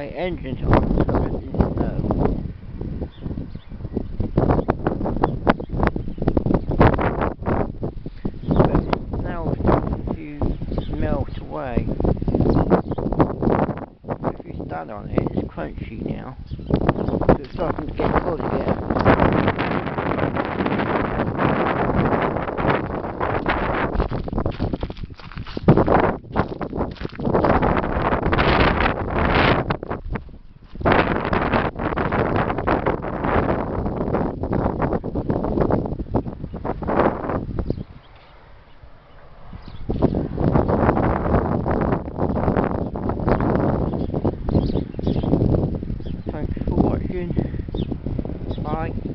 my engine's on, so it is low. But it's now starting to melt away. If you stand on it, it's crunchy now. So it's starting to get full again. Thanks for watching. Bye.